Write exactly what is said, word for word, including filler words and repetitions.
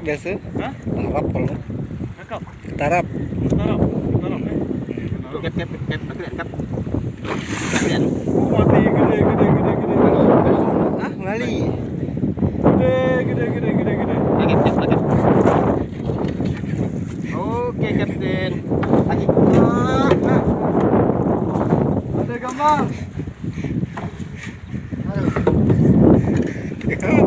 biasa. Hah? Tarap kalau. Cakap. Tarap. Tarap. Tarap eh. Tuh, Cap, Cap, Cap, aku lihat, Cap. Kasihan. Oh, mati gede gede gede gede. Ah, ngali. Gede gede gede gede gede. Cap, Cap, Cap. Oke, Kapten. Lagi. Ada gambar. Aduh.